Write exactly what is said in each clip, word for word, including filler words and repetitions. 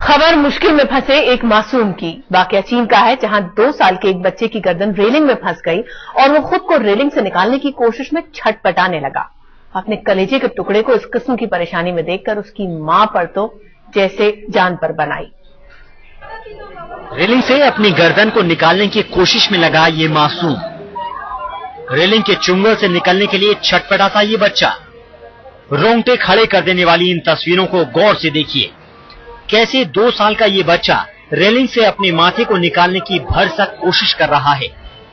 खबर मुश्किल में फंसे एक मासूम की। वाकया चीन का है, जहां दो साल के एक बच्चे की गर्दन रेलिंग में फंस गई और वो खुद को रेलिंग से निकालने की कोशिश में छटपटाने लगा। अपने कलेजे के टुकड़े को इस किस्म की परेशानी में देखकर उसकी मां पर तो जैसे जान पर बनाई। रेलिंग से अपनी गर्दन को निकालने की कोशिश में लगा ये मासूम। रेलिंग के चुंगल से निकलने के लिए छटपटाता ये बच्चा। रोंगटे खड़े कर देने वाली इन तस्वीरों को गौर से देखिए। कैसे दो साल का ये बच्चा रेलिंग से अपने माथे को निकालने की भरसक कोशिश कर रहा है,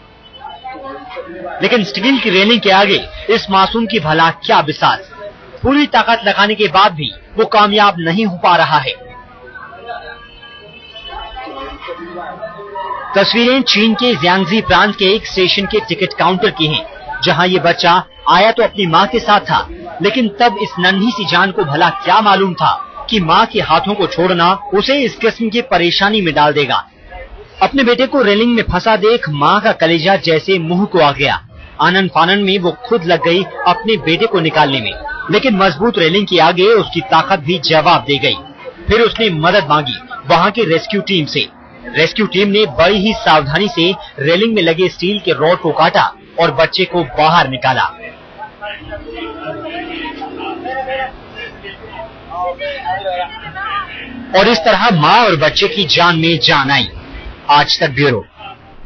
लेकिन स्टील की रेलिंग के आगे इस मासूम की भला क्या बिसात। पूरी ताकत लगाने के बाद भी वो कामयाब नहीं हो पा रहा है। तस्वीरें चीन के जियांगजी प्रांत के एक स्टेशन के टिकट काउंटर की हैं, जहां ये बच्चा आया तो अपनी मां के साथ था, लेकिन तब इस नन्ही सी जान को भला क्या मालूम था कि मां के हाथों को छोड़ना उसे इस किस्म की परेशानी में डाल देगा। अपने बेटे को रेलिंग में फंसा देख मां का कलेजा जैसे मुंह को आ गया। आनन फानन में वो खुद लग गई अपने बेटे को निकालने में, लेकिन मजबूत रेलिंग के आगे उसकी ताकत भी जवाब दे गई। फिर उसने मदद मांगी वहां की रेस्क्यू टीम से। रेस्क्यू टीम ने बड़ी ही सावधानी से रेलिंग में लगे स्टील के रॉड को काटा और बच्चे को बाहर निकाला। और इस तरह मां और बच्चे की जान में जान आई। आज तक ब्यूरो।